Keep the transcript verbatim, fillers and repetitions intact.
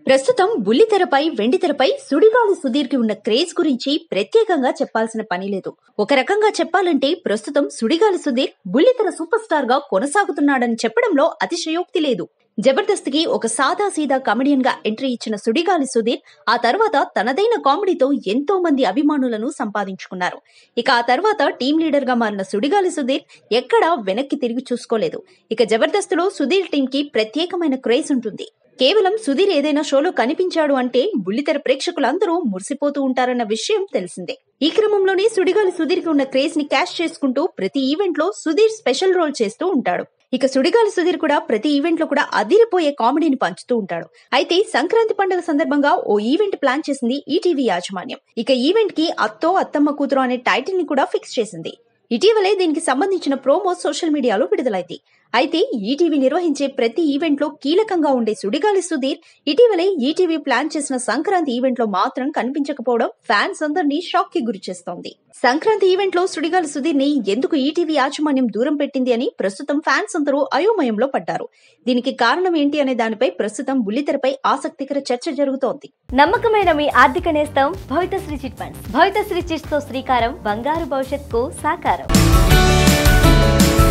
ప్రస్తుతం బుల్లితెరపై వెండితెరపై సుడిగాలి సుధీర్ కి ఉన్న క్రేజ్ గురించి ప్రత్యేకంగా చెప్పాల్సిన పని లేదు. ఒక రకంగా చెప్పాలంటే ప్రస్తుతం సుడిగాలి సుధీర్ బుల్లితెర సూపర్ స్టార్ గా కొనసాగుతున్నాడని చెప్పడంలో అతిశయోక్తి లేదు. జబర్దస్త్ కి ఒక సాదా సీదా కమెడియన్ గా ఎంట్రీ ఇచ్చిన సుడిగాలి సుధీర్ ఆ తర్వాత తనదైన కామెడీతో ఎంతో మంది అభిమానులను సంపాదించుకున్నారు. ఇక ఆ తర్వాత టీం లీడర్ గా మారిన సుడిగాలి సుధీర్ ఎక్కడా వెనక్కి తిరిగి చూసుకోలేదు. ఇక జబర్దస్త్ లో సుధీర్ టీం కి ప్రత్యేకమైన క్రేజ్ ఉంటుంది. కేవలం సుధీర్ ఏదైనా షోలో కనిపించాడు అంటే బుల్లితెర ప్రేక్షకులందరూ మురిసిపోతూ ఉంటారన్న విషయం తెలిసిందే. ఈ క్రమంలోనే సుడిగాలి సుధీర్ కి ఉన్న క్రేజ్ ని క్యాష్ చేసుకుంటూ ప్రతి ఈవెంట్ లో సుధీర్ స్పెషల్ రోల్ చేస్తూ ఉంటాడు. ఇక సుడిగాలి సుధీర్ కూడా ప్రతి ఈవెంట్ లో కూడా అదిరిపోయే కామెడీని పంచుతూ ఉంటాడు. అయితే సంక్రాంతి పండుగ సందర్భంగా ఓ ఈవెంట్ ప్లాన్ చేసింది ఈటీవీ యాజమాన్యం. ఇక ఈవెంట్ కి అత్తో అత్తమ్మ కూతురు అనే టైటిల్ ని కూడా ఫిక్స్ చేసింది. ఇటీవలే దీనికి సంబంధించిన ప్రోమో సోషల్ మీడియాలో విడుదలైంది. అయితే ఈటీవీ నిర్వహించే ప్రతి ఈవెంట్ లో కీలకంగా ఉండే సుడిగాలి సుధీర్ ఇటీవలే ఈటీవీ ప్లాన్ చేసిన సంక్రాంతి ఈవెంట్ లో మాత్రం కనిపించకపోవడం ఫ్యాన్స్ అందరినీ షాక్ కి గురి చేస్తోంది. సంక్రాంతి ఈవెంట్ లో సుడిగాలి సుధీర్ ని ఎందుకు ఈటీవీ యాజమాన్యం దూరం పెట్టింది అని ప్రస్తుతం ఫ్యాన్స్ అందరూ అయోమయంలో పడ్డారు. దీనికి కారణం ఏంటి అనే దానిపై ప్రస్తుతం బుల్లితెరపై ఆసక్తికర చర్చ జరుగుతోంది. నమ్మకమైన మీ ఆర్థిక నేస్తం Bhavithasri chit funds. Bhavithasri chits తో శ్రీకారం బంగారు భవిష్యత్తుకు సాకారం.